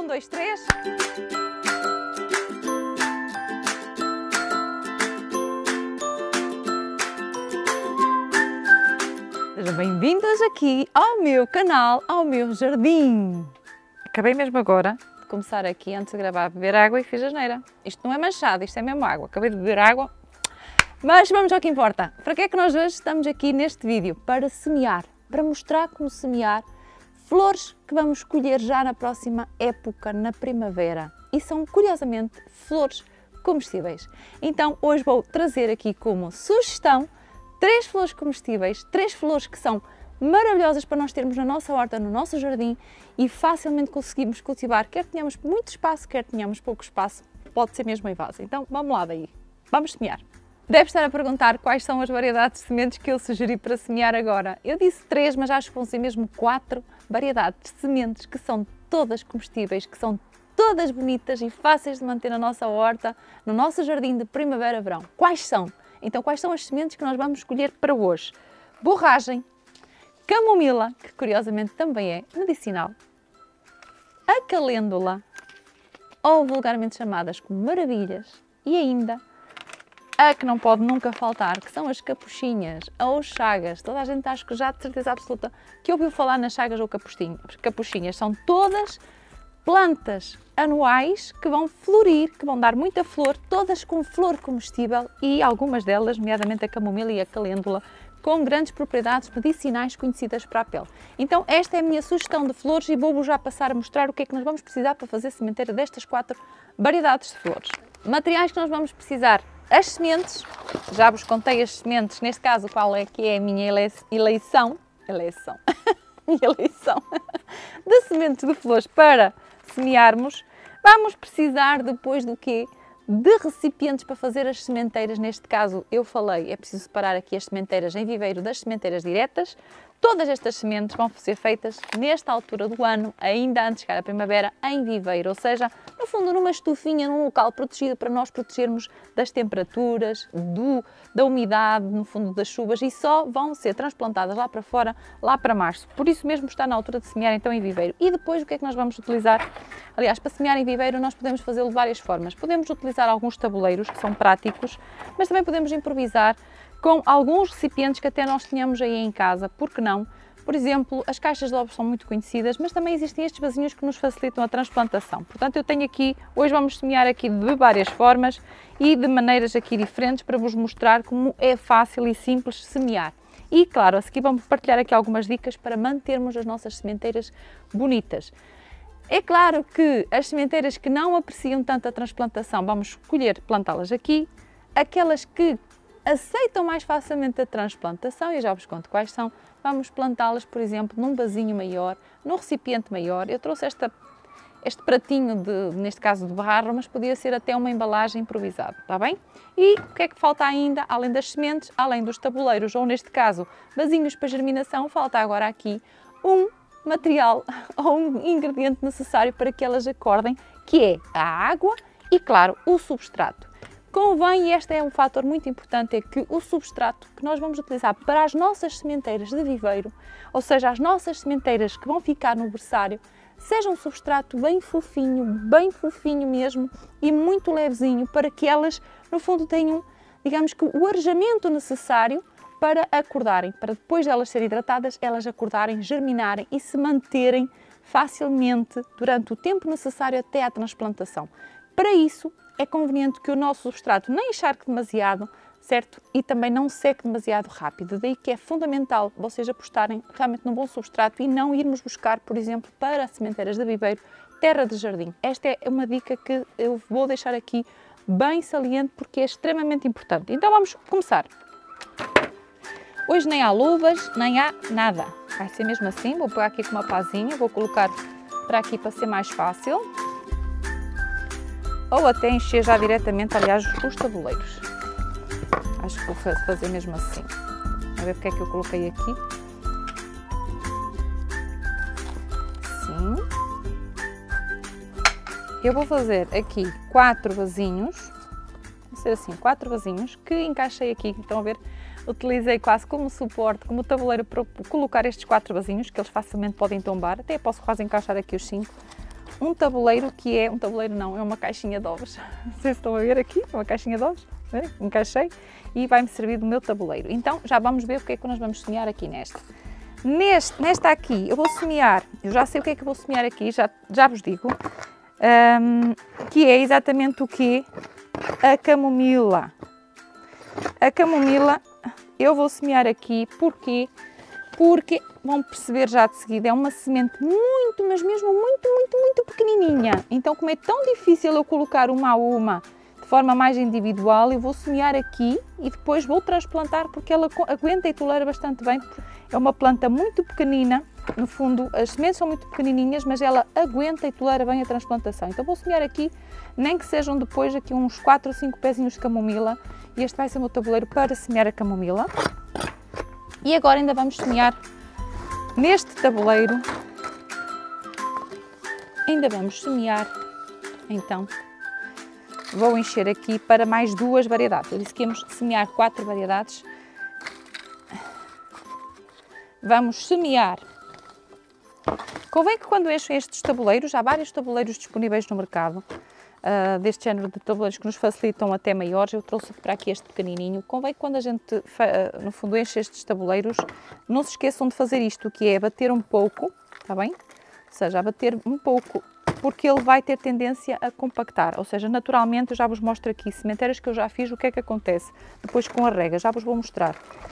Um, dois, três. Sejam bem-vindos aqui ao meu canal, ao meu jardim. Acabei mesmo agora de começar aqui, antes de gravar, a beber água e fiz asneira. Isto não é manchado, isto é mesmo água. Acabei de beber água. Mas vamos ao que importa. Para que é que nós hoje estamos aqui neste vídeo? Para semear, para mostrar como semear flores que vamos colher já na próxima época, na primavera. E são, curiosamente, flores comestíveis. Então, hoje vou trazer aqui como sugestão 3 flores comestíveis, 3 flores que são maravilhosas para nós termos na nossa horta, no nosso jardim e facilmente conseguimos cultivar, quer tenhamos muito espaço, quer tenhamos pouco espaço, pode ser mesmo em vaso. Então, vamos lá daí. Vamos semear. Deve estar a perguntar quais são as variedades de sementes que eu sugeri para semear agora. Eu disse 3, mas acho que vão ser mesmo 4 variedades de sementes que são todas comestíveis, que são todas bonitas e fáceis de manter na nossa horta, no nosso jardim de primavera-verão. Quais são? Então, quais são as sementes que nós vamos escolher para hoje? Borragem, camomila, que curiosamente também é medicinal, a calêndula, ou vulgarmente chamadas como maravilhas, e ainda a que não pode nunca faltar, que são as capuchinhas ou chagas. Toda a gente acho que já de certeza absoluta que ouviu falar nas chagas ou capuchinhas. São todas plantas anuais que vão florir, que vão dar muita flor, todas com flor comestível e algumas delas, nomeadamente a camomila e a calêndula, com grandes propriedades medicinais conhecidas para a pele. Então esta é a minha sugestão de flores e vou-vos já passar a mostrar o que é que nós vamos precisar para fazer sementeira destas 4 variedades de flores. Materiais que nós vamos precisar: as sementes, já vos contei as sementes, neste caso qual é que é a minha eleição de sementes de flores para semearmos. Vamos precisar depois do quê? De recipientes para fazer as sementeiras. Neste caso eu falei, é preciso separar aqui as sementeiras em viveiro das sementeiras diretas. Todas estas sementes vão ser feitas nesta altura do ano, ainda antes de chegar a primavera, em viveiro, ou seja, no fundo numa estufinha, num local protegido para nós protegermos das temperaturas, da umidade, no fundo das chuvas, e só vão ser transplantadas lá para fora, lá para março. Por isso mesmo está na altura de semear então em viveiro. E depois o que é que nós vamos utilizar? Aliás, para semear em viveiro nós podemos fazê-lo de várias formas. Podemos utilizar alguns tabuleiros que são práticos, mas também podemos improvisar com alguns recipientes que até nós tenhamos aí em casa, porque não? Por exemplo, as caixas de ovos são muito conhecidas, mas também existem estes vasinhos que nos facilitam a transplantação. Portanto, eu tenho aqui, hoje vamos semear aqui de várias formas e de maneiras aqui diferentes para vos mostrar como é fácil e simples semear. E claro, a seguir vamos partilhar aqui algumas dicas para mantermos as nossas sementeiras bonitas. É claro que as sementeiras que não apreciam tanto a transplantação, vamos escolher plantá-las aqui. Aquelas que aceitam mais facilmente a transplantação, e já vos conto quais são, vamos plantá-las, por exemplo, num vasinho maior, num recipiente maior. Eu trouxe este pratinho, neste caso de barro, mas podia ser até uma embalagem improvisada, está bem? E o que é que falta ainda, além das sementes, além dos tabuleiros, ou neste caso, vasinhos para germinação, falta agora aqui um material ou um ingrediente necessário para que elas acordem, que é a água e, claro, o substrato. Convém, e este é um fator muito importante, é que o substrato que nós vamos utilizar para as nossas sementeiras de viveiro, ou seja, as nossas sementeiras que vão ficar no berçário, seja um substrato bem fofinho mesmo e muito levezinho, para que elas, no fundo, tenham, digamos que, o arejamento necessário para acordarem, para depois de elas serem hidratadas, elas acordarem, germinarem e se manterem facilmente durante o tempo necessário até à transplantação. Para isso, é conveniente que o nosso substrato nem encharque demasiado, certo? E também não seque demasiado rápido. Daí que é fundamental vocês apostarem realmente num bom substrato e não irmos buscar, por exemplo, para sementeiras de viveiro, terra de jardim. Esta é uma dica que eu vou deixar aqui bem saliente porque é extremamente importante. Então vamos começar. Hoje nem há luvas, nem há nada. Vai ser mesmo assim. Vou pegar aqui com uma pazinha, vou colocar para aqui para ser mais fácil. Ou até encher já diretamente, aliás, os tabuleiros. Acho que vou fazer mesmo assim. A ver porque é que eu coloquei aqui. Assim. Eu vou fazer aqui 4 vasinhos. Vão ser assim, 4 vasinhos que encaixei aqui. Estão a ver? Utilizei quase como suporte, como tabuleiro para colocar estes 4 vasinhos, que eles facilmente podem tombar. Até posso quase encaixar aqui os 5. um tabuleiro que é, um tabuleiro não, é uma caixinha de ovos. Não sei se estão a ver aqui, uma caixinha de ovos, encaixei e vai-me servir do meu tabuleiro. Então já vamos ver o que é que nós vamos semear aqui nesta. Nesta aqui eu vou semear, eu já sei o que é que eu vou semear aqui, já vos digo, que é exatamente o que? A camomila. A camomila eu vou semear aqui, porquê? Porque vão perceber já de seguida, é uma semente muito, mas mesmo muito pequenininha. Então, como é tão difícil eu colocar uma a uma de forma mais individual, eu vou semear aqui e depois vou transplantar porque ela aguenta e tolera bastante bem. É uma planta muito pequenina, no fundo as sementes são muito pequenininhas, mas ela aguenta e tolera bem a transplantação. Então vou semear aqui, nem que sejam depois aqui uns 4 ou 5 pezinhos de camomila, e este vai ser o meu tabuleiro para semear a camomila. E agora ainda vamos semear neste tabuleiro, ainda vamos semear, então vou encher aqui para mais 2 variedades. Eu disse que íamos semear 4 variedades. Vamos semear. Convém que quando enchem estes tabuleiros, há vários tabuleiros disponíveis no mercado, deste género de tabuleiros que nos facilitam até maiores. Eu trouxe para aqui este pequenininho. Convém que quando a gente, no fundo, enche estes tabuleiros, não se esqueçam de fazer isto, que é bater um pouco, está bem? Ou seja, a bater um pouco, porque ele vai ter tendência a compactar. Ou seja, naturalmente, eu já vos mostro aqui sementeiras que eu já fiz, o que é que acontece depois com a rega, já vos vou mostrar.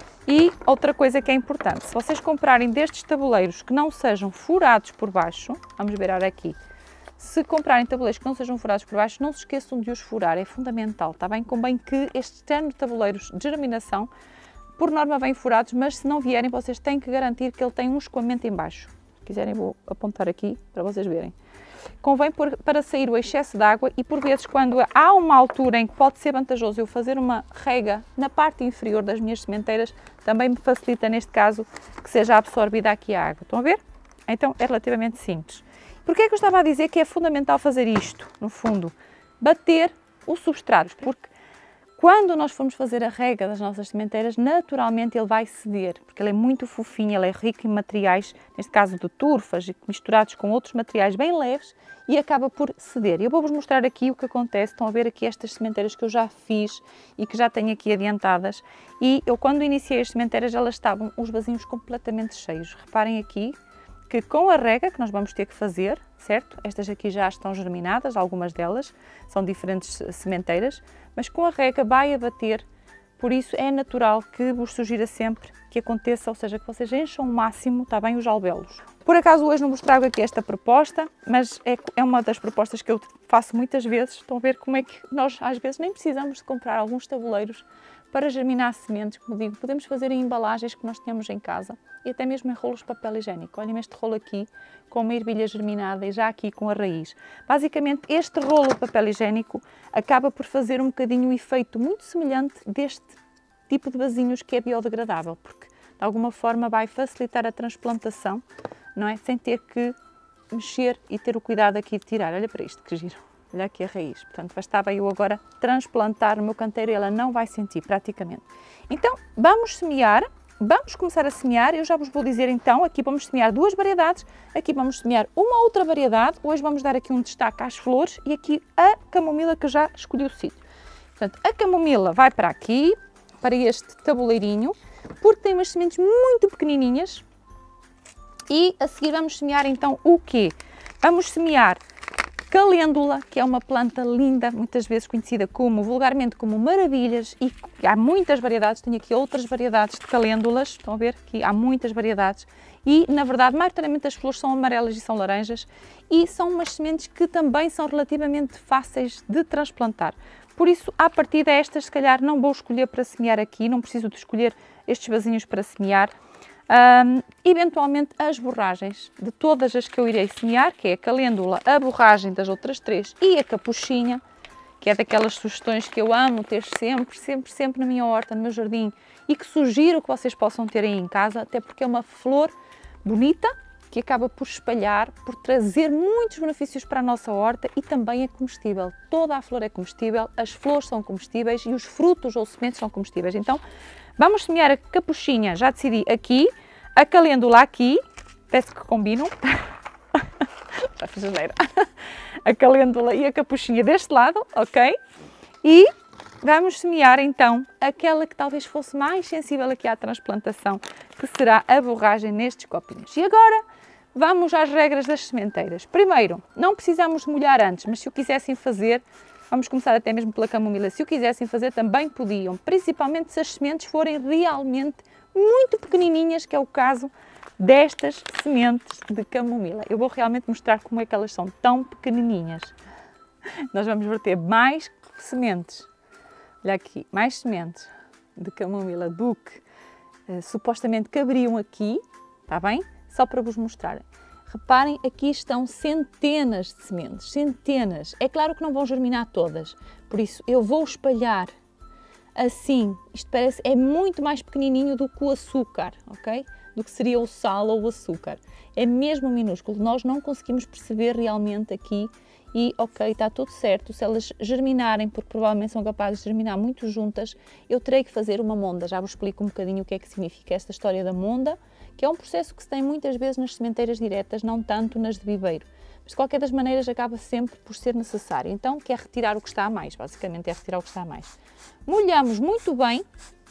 E outra coisa que é importante, se vocês comprarem destes tabuleiros que não sejam furados por baixo, vamos ver aqui, se comprarem tabuleiros que não sejam furados por baixo, não se esqueçam de os furar, é fundamental, está bem? Convém que estes tabuleiros de germinação, por norma vêm furados, mas se não vierem, vocês têm que garantir que ele tem um escoamento em baixo. Se quiserem vou apontar aqui para vocês verem. Convém para sair o excesso de água e por vezes quando há uma altura em que pode ser vantajoso eu fazer uma rega na parte inferior das minhas sementeiras, também me facilita neste caso que seja absorvida aqui a água. Estão a ver? Então é relativamente simples. Porquê é que eu estava a dizer que é fundamental fazer isto? No fundo, bater o substrato, porque quando nós formos fazer a rega das nossas sementeiras, naturalmente ele vai ceder, porque ele é muito fofinho, ele é rico em materiais, neste caso de turfas, misturados com outros materiais bem leves e acaba por ceder. Eu vou-vos mostrar aqui o que acontece, estão a ver aqui estas sementeiras que eu já fiz e que já tenho aqui adiantadas e eu quando iniciei as sementeiras elas estavam os vasinhos completamente cheios. Reparem aqui que com a rega que nós vamos ter que fazer, certo? Estas aqui já estão germinadas, algumas delas são diferentes sementeiras, mas com a rega vai abater, por isso é natural que vos sugira sempre que aconteça, ou seja, que vocês encham o máximo, está bem, os alvéolos. Por acaso hoje não vos trago aqui esta proposta, mas é uma das propostas que eu faço muitas vezes. Estão a ver como é que nós às vezes nem precisamos de comprar alguns tabuleiros para germinar sementes, como digo, podemos fazer em embalagens que nós tenhamos em casa e até mesmo em rolos de papel higiênico. Olhem este rolo aqui com uma ervilha germinada e já aqui com a raiz. Basicamente este rolo de papel higiênico acaba por fazer um bocadinho o efeito muito semelhante deste tipo de vasinhos que é biodegradável, porque de alguma forma vai facilitar a transplantação, não é? Sem ter que mexer e ter o cuidado aqui de tirar. Olha para isto, que giro. Olha aqui a raiz, portanto bastava eu agora transplantar no meu canteiro e ela não vai sentir praticamente. Então vamos semear, vamos começar a semear, eu já vos vou dizer então, aqui vamos semear 2 variedades, aqui vamos semear uma outra variedade, hoje vamos dar aqui um destaque às flores e aqui a camomila que eu já escolhi o sítio. Portanto a camomila vai para aqui, para este tabuleirinho, porque tem umas sementes muito pequenininhas e a seguir vamos semear então o quê? Vamos semear calêndula, que é uma planta linda, muitas vezes conhecida vulgarmente como maravilhas e há muitas variedades, tenho aqui outras variedades de calêndulas, estão a ver que há muitas variedades e na verdade maioritariamente as flores são amarelas e são laranjas e são umas sementes que também são relativamente fáceis de transplantar. Por isso, à partida estas se calhar não vou escolher para semear aqui, não preciso de escolher estes vasinhos para semear. Eventualmente as borragens de todas as que eu irei semear, que é a calêndula, a borragem das outras 3 e a capuchinha, que é daquelas sugestões que eu amo ter sempre na minha horta, no meu jardim e que sugiro que vocês possam ter aí em casa, até porque é uma flor bonita que acaba por espalhar, por trazer muitos benefícios para a nossa horta e também é comestível. Toda a flor é comestível, as flores são comestíveis e os frutos ou sementes são comestíveis. Então, vamos semear a capuchinha, já decidi aqui, a calêndula aqui, parece que combinam, já fiz asneira. A calêndula e a capuchinha deste lado, ok? E vamos semear então aquela que talvez fosse mais sensível aqui à transplantação, que será a borragem nestes copinhos. E agora vamos às regras das sementeiras. Primeiro, não precisamos molhar antes, mas se o quisessem fazer, vamos começar até mesmo pela camomila, se o quisessem fazer também podiam, principalmente se as sementes forem realmente muito pequenininhas, que é o caso destas sementes de camomila. Eu vou realmente mostrar como é que elas são tão pequenininhas. Nós vamos verter mais sementes, olha aqui, mais sementes de camomila do que supostamente caberiam aqui, está bem? Só para vos mostrarem. Reparem, aqui estão centenas de sementes, centenas. É claro que não vão germinar todas, por isso eu vou espalhar assim. Isto parece, é muito mais pequenininho do que o açúcar, ok? Do que seria o sal ou o açúcar. É mesmo minúsculo, nós não conseguimos perceber realmente aqui e ok, está tudo certo. Se elas germinarem, porque provavelmente são capazes de germinar muito juntas, eu terei que fazer uma monda. Já vos explico um bocadinho o que é que significa esta história da monda, que é um processo que se tem muitas vezes nas sementeiras diretas, não tanto nas de viveiro. Mas de qualquer das maneiras acaba sempre por ser necessário. Então, que é retirar o que está a mais, basicamente é retirar o que está a mais. Molhamos muito bem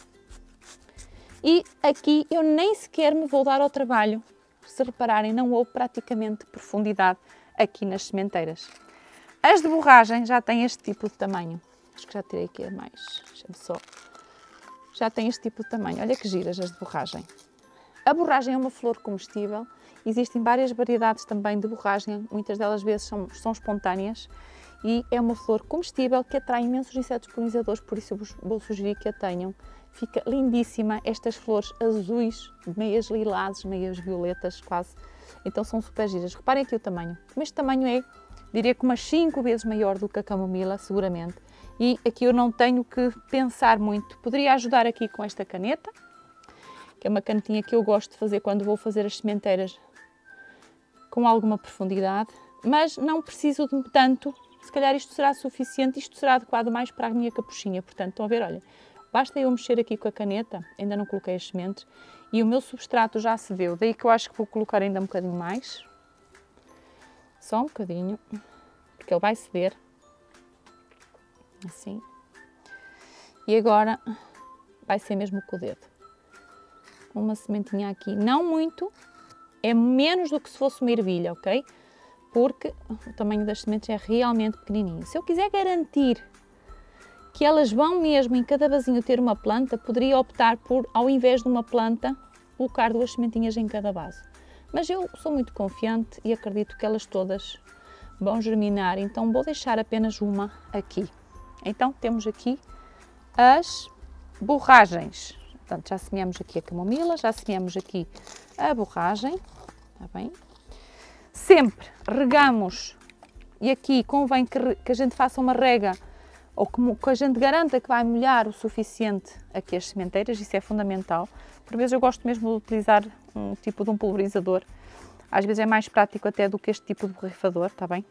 e aqui eu nem sequer me vou dar ao trabalho. Se repararem, não houve praticamente profundidade aqui nas sementeiras. As de borragem já têm este tipo de tamanho. Acho que já tirei aqui a mais. Deixa-me só. Já tem este tipo de tamanho. Olha que giras as de borragem. A borragem é uma flor comestível. Existem várias variedades também de borragem. Muitas delas vezes são espontâneas. E é uma flor comestível que atrai imensos insetos polinizadores. Por isso eu vos vou sugerir que a tenham. Fica lindíssima. Estas flores azuis, meias lilazes, meias violetas quase. Então são super giras. Reparem aqui o tamanho. Este tamanho é, diria que umas 5 vezes maior do que a camomila, seguramente. E aqui eu não tenho que pensar muito. Poderia ajudar aqui com esta caneta, que é uma canetinha que eu gosto de fazer quando vou fazer as sementeiras com alguma profundidade. Mas não preciso de tanto. Se calhar isto será suficiente. Isto será adequado mais para a minha capuchinha. Portanto, estão a ver, olha. Basta eu mexer aqui com a caneta. Ainda não coloquei as sementes. E o meu substrato já se deu. Daí que eu acho que vou colocar ainda um bocadinho mais. Só um bocadinho, porque ele vai ceder, assim, e agora vai ser mesmo com o dedo. Uma sementinha aqui, não muito, é menos do que se fosse uma ervilha, ok? Porque o tamanho das sementes é realmente pequenininho. Se eu quiser garantir que elas vão mesmo em cada vasinho ter uma planta, poderia optar por, ao invés de uma planta, colocar 2 sementinhas em cada vaso. Mas eu sou muito confiante e acredito que elas todas vão germinar, então vou deixar apenas uma aqui. Então temos aqui as borragens. Portanto, já semeamos aqui a camomila, já semeamos aqui a borragem, está bem? Sempre regamos, e aqui convém que a gente faça uma rega, ou que a gente garanta que vai molhar o suficiente aqui as sementeiras, isso é fundamental. Por vezes eu gosto mesmo de utilizar um tipo de um pulverizador. Às vezes é mais prático até do que este tipo de borrifador, está bem?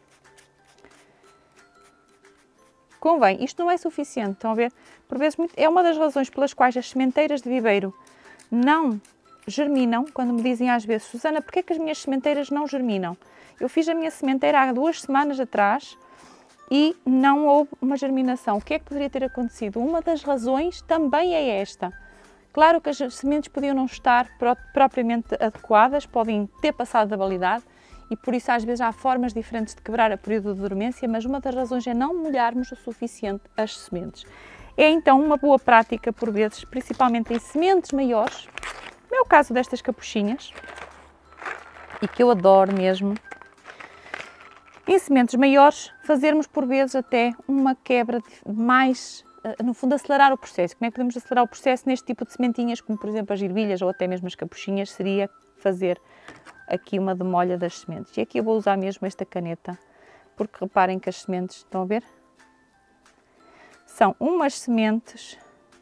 Convém, isto não é suficiente, estão a ver? Por vezes é uma das razões pelas quais as sementeiras de viveiro não germinam, quando me dizem às vezes, Susana, porquê é que as minhas sementeiras não germinam? Eu fiz a minha sementeira há 2 semanas atrás e não houve uma germinação. O que é que poderia ter acontecido? Uma das razões também é esta. Claro que as sementes podiam não estar propriamente adequadas, podem ter passado da validade e por isso às vezes há formas diferentes de quebrar a período de dormência, mas uma das razões é não molharmos o suficiente as sementes. É então uma boa prática por vezes, principalmente em sementes maiores, como é o caso destas capuchinhas, e que eu adoro mesmo, em sementes maiores fazermos por vezes até uma quebra mais, no fundo acelerar o processo. Como é que podemos acelerar o processo neste tipo de sementinhas, como por exemplo as ervilhas ou até mesmo as capuchinhas, seria fazer aqui uma demolha das sementes. E aqui eu vou usar mesmo esta caneta, porque reparem que as sementes, estão a ver? São umas sementes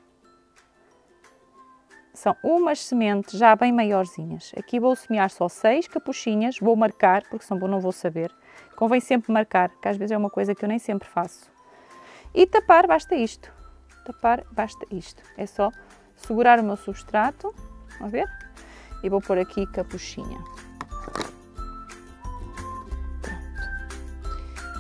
já bem maiorzinhas. Aqui vou semear só 6 capuchinhas, vou marcar, porque senão não vou saber. Convém sempre marcar, que às vezes é uma coisa que eu nem sempre faço. E tapar, basta isto. Tapar, basta isto. É só segurar o meu substrato, vão ver? E vou pôr aqui capuchinha. Pronto.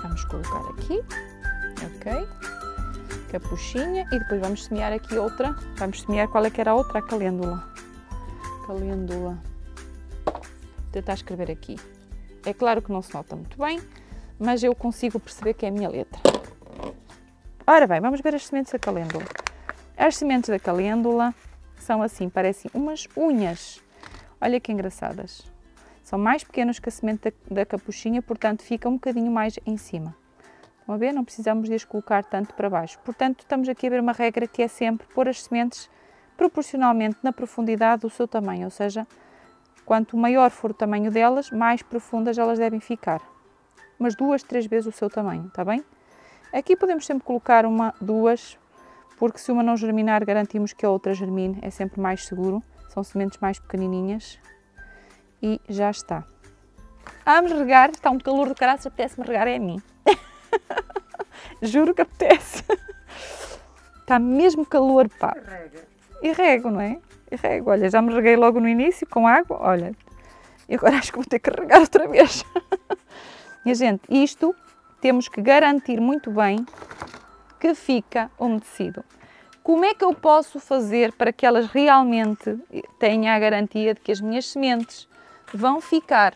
Vamos colocar aqui, ok, capuchinha, e depois vamos semear aqui outra, vamos semear qual é que era a outra? A calêndula. Calêndula. Vou tentar escrever aqui. É claro que não se nota muito bem, mas eu consigo perceber que é a minha letra. Ora bem, vamos ver as sementes da calêndula. As sementes da calêndula são assim, parecem umas unhas. Olha que engraçadas. São mais pequenos que a semente da capuchinha, portanto fica um bocadinho mais em cima. Estão a ver? Não precisamos de as colocar tanto para baixo. Portanto, estamos aqui a ver uma regra que é sempre pôr as sementes proporcionalmente na profundidade do seu tamanho. Ou seja, quanto maior for o tamanho delas, mais profundas elas devem ficar. Umas 2, 3 vezes o seu tamanho, está bem? Aqui podemos sempre colocar uma, duas, porque se uma não germinar, garantimos que a outra germine. É sempre mais seguro. São sementes mais pequenininhas. E já está. Vamos regar, está um calor do caraças, apetece-me regar é a mim. Juro que apetece. Está mesmo calor, pá. E rego, não é? E rego, olha, já me reguei logo no início com água, olha. E agora acho que vou ter que regar outra vez. Minha gente, isto temos que garantir muito bem que fica umedecido. Como é que eu posso fazer para que elas realmente tenham a garantia de que as minhas sementes vão ficar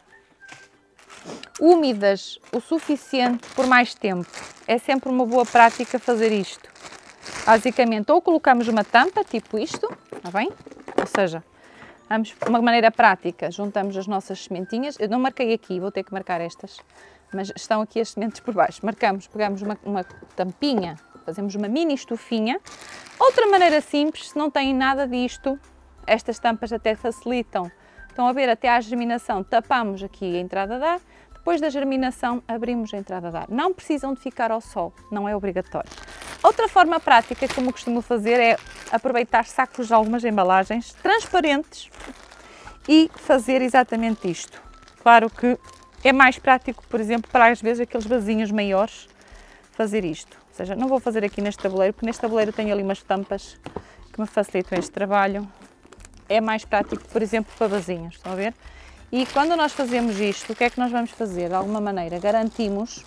úmidas o suficiente por mais tempo? É sempre uma boa prática fazer isto. Basicamente, ou colocamos uma tampa, tipo isto, está bem? Ou seja, vamos de uma maneira prática, juntamos as nossas sementinhas. Eu não marquei aqui, vou ter que marcar estas, mas estão aqui as sementes por baixo. Marcamos, pegamos uma tampinha, fazemos uma mini estufinha. Outra maneira simples, se não têm nada disto, estas tampas até facilitam. Estão a ver, até à germinação, tapamos aqui a entrada de ar, depois da germinação abrimos a entrada de ar. Não precisam de ficar ao sol, não é obrigatório. Outra forma prática, como costumo fazer, é aproveitar sacos de algumas embalagens transparentes e fazer exatamente isto. Claro que é mais prático, por exemplo, para às vezes aqueles vasinhos maiores, fazer isto. Ou seja, não vou fazer aqui neste tabuleiro, porque neste tabuleiro tenho ali umas tampas que me facilitam este trabalho. É mais prático, por exemplo, para vasinhos, estão a ver? E quando nós fazemos isto, o que é que nós vamos fazer? De alguma maneira, garantimos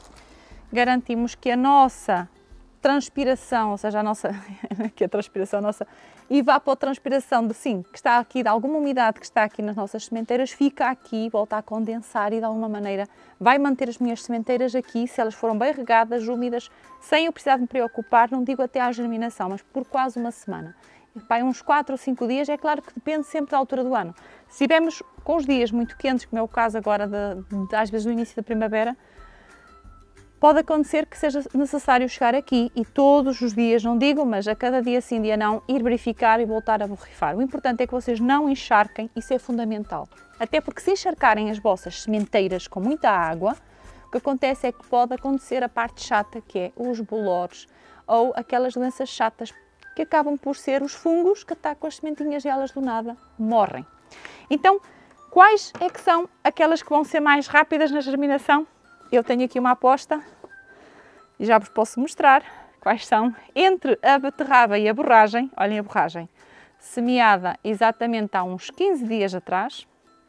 que a nossa transpiração, ou seja, a nossa, que a transpiração, a nossa evapotranspiração de sim, que está aqui, de alguma umidade que está aqui nas nossas sementeiras, fica aqui, volta a condensar e de alguma maneira vai manter as minhas sementeiras aqui, se elas foram bem regadas, úmidas, sem eu precisar de me preocupar, não digo até à germinação, mas por quase uma semana. Pai, uns 4 ou 5 dias, é claro que depende sempre da altura do ano. Se estivermos com os dias muito quentes, como é o caso agora, às vezes no início da primavera, pode acontecer que seja necessário chegar aqui e todos os dias, não digo, mas a cada dia sim, dia não, ir verificar e voltar a borrifar. O importante é que vocês não encharquem, isso é fundamental. Até porque se encharcarem as vossas sementeiras com muita água, o que acontece é que pode acontecer a parte chata, que é os bolores ou aquelas doenças chatas que acabam por ser os fungos que atacam as sementinhas e elas do nada morrem. Então, quais é que são aquelas que vão ser mais rápidas na germinação? Eu tenho aqui uma aposta e já vos posso mostrar quais são. Entre a beterraba e a borragem, olhem a borragem, semeada exatamente há uns 15 dias atrás,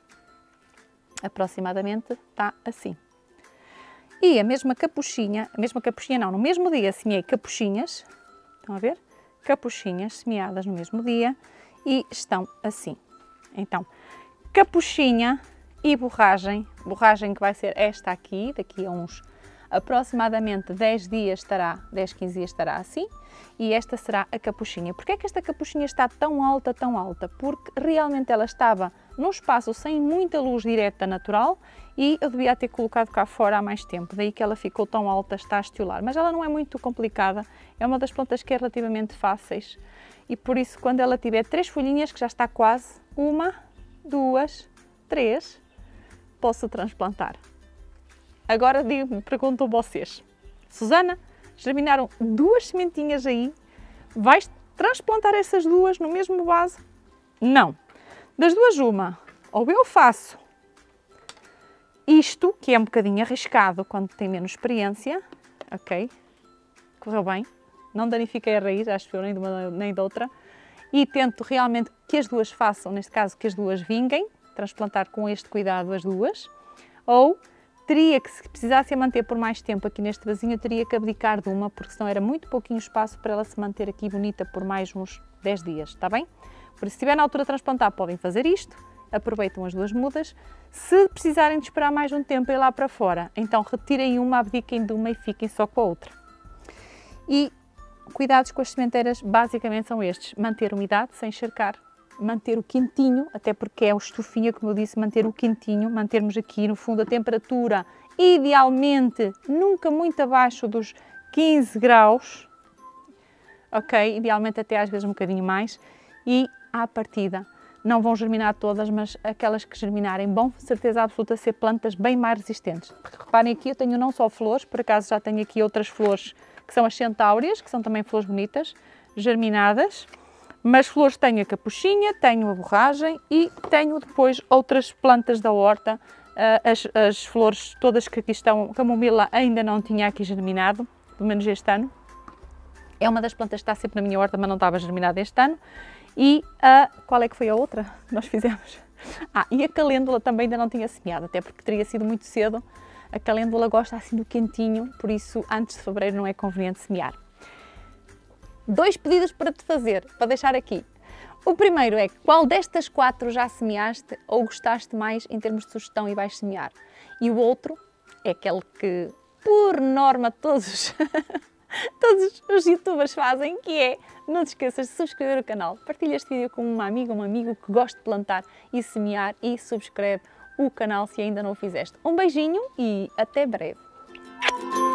aproximadamente está assim. E a mesma capuchinha não, no mesmo dia semeei capuchinhas, estão a ver? Capuchinhas semeadas no mesmo dia e estão assim. Então, capuchinha e borragem que vai ser esta aqui, daqui a uns aproximadamente 10 dias estará, 10, 15 dias estará assim, e esta será a capuchinha. Porquê é que esta capuchinha está tão alta, tão alta? Porque realmente ela estava num espaço sem muita luz direta natural e eu devia ter colocado cá fora há mais tempo, daí que ela ficou tão alta, está a estiolar. Mas ela não é muito complicada, é uma das plantas que é relativamente fáceis e por isso quando ela tiver 3 folhinhas, que já está quase, 1, 2, 3, posso transplantar. Agora perguntam vocês, Susana, germinaram 2 sementinhas aí, vais transplantar essas 2 no mesmo vaso? Não. Das 2, uma, ou eu faço isto, que é um bocadinho arriscado quando tem menos experiência, ok, correu bem, não danifiquei a raiz, acho eu, nem de uma nem de outra, e tento realmente que as 2 façam, neste caso que as 2 vinguem, transplantar com este cuidado as 2, ou teria que, se precisasse a manter por mais tempo aqui neste vasinho, eu teria que abdicar de uma, porque senão era muito pouquinho espaço para ela se manter aqui bonita por mais uns 10 dias, está bem? Por isso, se estiver na altura de transplantar, podem fazer isto, aproveitam as duas mudas. Se precisarem de esperar mais um tempo e ir lá para fora, então retirem uma, abdiquem de uma e fiquem só com a outra. E cuidados com as sementeiras basicamente são estes: manter a umidade sem encharcar, manter o quentinho, até porque é o estufinho, como eu disse, manter o quentinho, mantermos aqui no fundo a temperatura, idealmente nunca muito abaixo dos 15 graus, ok? Idealmente até às vezes um bocadinho mais, e à partida não vão germinar todas, mas aquelas que germinarem vão, com certeza absoluta, ser plantas bem mais resistentes. Porque reparem aqui, eu tenho não só flores, por acaso já tenho aqui outras flores que são as centáureas, que são também flores bonitas, germinadas, mas flores tenho a capuchinha, tenho a borragem e tenho depois outras plantas da horta, as flores todas que aqui estão, a camomila ainda não tinha aqui germinado, pelo menos este ano. É uma das plantas que está sempre na minha horta, mas não estava germinada este ano. E qual é que foi a outra que nós fizemos? E a calêndula também ainda não tinha semeado, até porque teria sido muito cedo. A calêndula gosta assim do quentinho, por isso antes de fevereiro não é conveniente semear. 2 pedidos para te fazer, para deixar aqui. O primeiro é: qual destas 4 já semeaste ou gostaste mais em termos de sugestão e vais semear? E o outro é aquele que, por norma, todos os youtubers fazem, que é: não te esqueças de subscrever o canal, partilha este vídeo com uma amiga, um amigo que goste de plantar e semear, e subscreve o canal se ainda não o fizeste. Um beijinho e até breve!